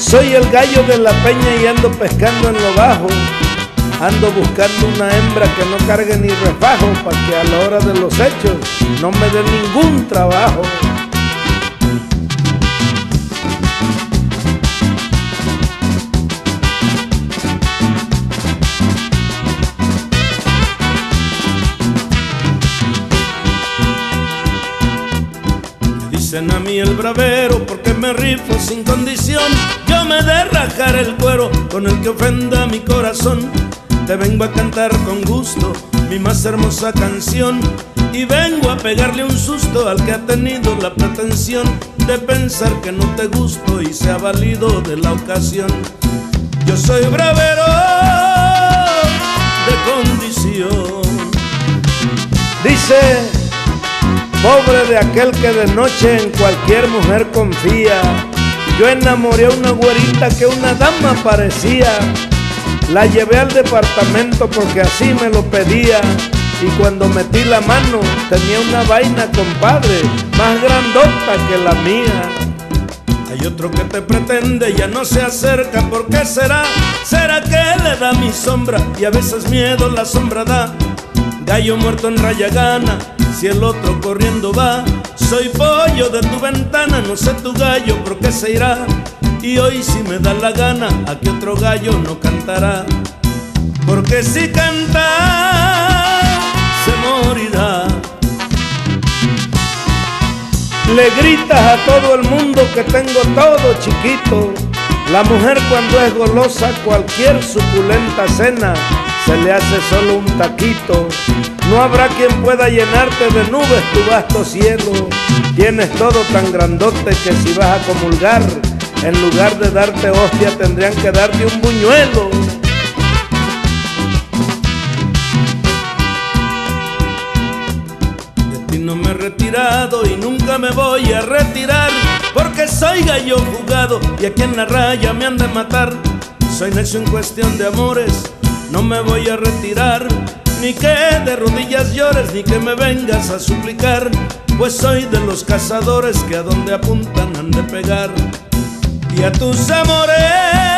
Soy el gallo de la peña y ando pescando en lo bajo. Ando buscando una hembra que no cargue ni refajo, pa' que a la hora de los hechos no me dé ningún trabajo. Dicen a mí el bravero porque me rifo sin condición. Yo me de rajar el cuero con el que ofenda mi corazón. Te vengo a cantar con gusto mi más hermosa canción, y vengo a pegarle un susto al que ha tenido la pretensión de pensar que no te gusto y se ha valido de la ocasión. Yo soy bravero de condición. Dice: pobre de aquel que de noche en cualquier mujer confía. Yo enamoré a una güerita que una dama parecía. La llevé al departamento porque así me lo pedía, y cuando metí la mano tenía una vaina, compadre, más grandota que la mía. Hay otro que te pretende, ya no se acerca, ¿por qué será? ¿Será que le da mi sombra y a veces miedo la sombra da? Gallo muerto en raya gana, si el otro corriendo va. Soy pollo de tu ventana, no sé tu gallo por qué se irá. Y hoy si me da la gana, aquí otro gallo no cantará, porque si canta se morirá. Le gritas a todo el mundo que tengo todo chiquito. La mujer cuando es golosa, cualquier suculenta cena se le hace solo un taquito. No habrá quien pueda llenarte de nubes tu vasto cielo. Tienes todo tan grandote que si vas a comulgar, en lugar de darte hostia tendrían que darte un buñuelo. De ti no me he retirado y nunca me voy a retirar, porque soy gallo jugado y aquí en la raya me han de matar. Soy necio en cuestión de amores, no me voy a retirar, ni que de rodillas llores, ni que me vengas a suplicar, pues soy de los cazadores que a donde apuntan han de pegar. Y a tus amores